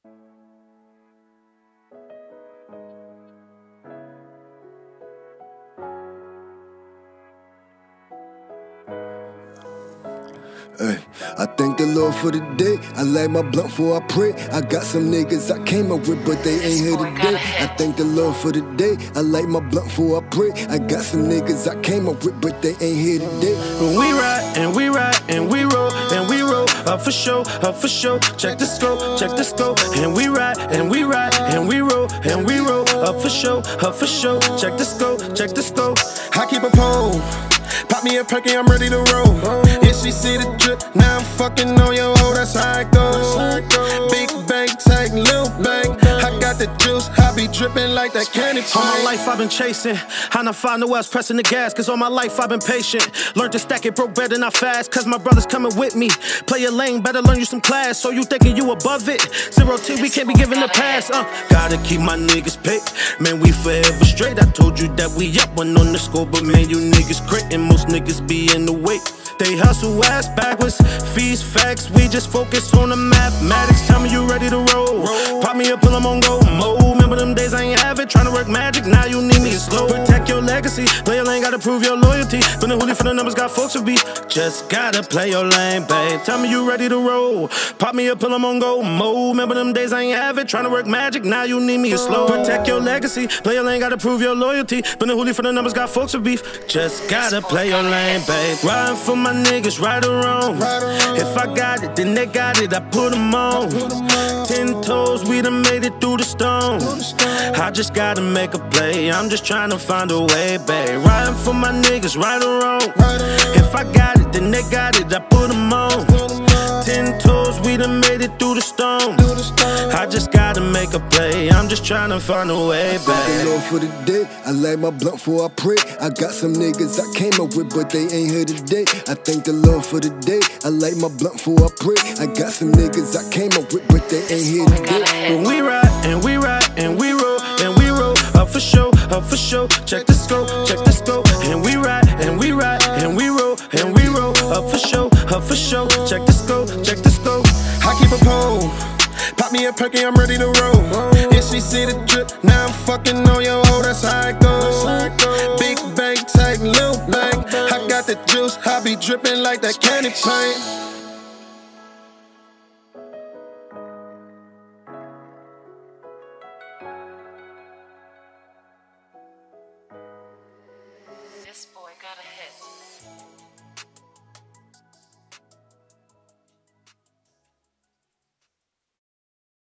Hey, I thank the Lord for the day. I light my blunt before I pray. I got some niggas I came up with, but they ain't here today. I thank the Lord for the day. I light my blunt before I pray. I got some niggas I came up with, but they ain't here today. When we ride and we ride and we roll and we roll, up for show, up for show. Check the scope, check the scope. And we ride and we ride and we roll and we roll, up for show, up for show. Check the scope, check the scope. I keep a pole. Pop me a perky, I'm ready to roll. If she see the drip, now I'm fucking on your hoe, that's how it goes. Big bang, take little bang. I got the juice, I be dripping like that candy paint. All my life I've been chasing, I not find no else pressing the gas. Cause all my life I've been patient. Learned to stack it, broke bread and not fast. Cause my brother's coming with me. Play your lane, better learn you some class. So you thinking you above it? 0T, we can't be giving the pass. Gotta keep my niggas paid. Man, we forever straight. I told you that we up one on the score, but man, you niggas critting. Most niggas be in the way. They hustle ass backwards, fees, facts. We just focus on the mathematics. Tell me you ready to roll. Pop me up, pull them on go. Remember them days I ain't have it. Tryna work magic, now you need me slow. Protect your legacy. Play your lane, gotta prove your loyalty. Been a hoolie for the numbers, got folks to beat. Just gotta play your lane, babe. Tell me you ready to roll. Pop me up, pull them on go. Remember them days I ain't have it. Tryna work magic, now you need me slow. Protect your legacy. Play your lane, gotta prove your loyalty. Been a hoolie for the numbers, got folks to beef. Just gotta play your lane, babe. Riding for my niggas, right or wrong. If I got it, then they got it, I put them on. 10 toes, we done made it through the storm. I just gotta make a play, I'm just trying to find a way, babe. Riding for my niggas, right or wrong. If I got it, then they got it, I put them on. 10 toes, we done made it through the storm. I just gotta make a play, I'm just trying to find a way, babe. Thank the Lord for the day. I light my blunt before I pray. I got some niggas I came up with, but they ain't here today. I thank the Lord for the day. I light my blunt before I pray. I got some niggas I came up with, but they ain't here today. When we ride and we ride and we roll and we roll, up for show, up for show. Check the scope, check the scope. And we ride and we ride and we roll and we roll, up for show, up for show. Check the scope, check the scope. I keep a pole. Pop me a perky, I'm ready to roll. If she see the drip, now I'm fucking on your hoe, that's how it goes. Big bang, take little bang. I got the juice, I be dripping like that candy paint.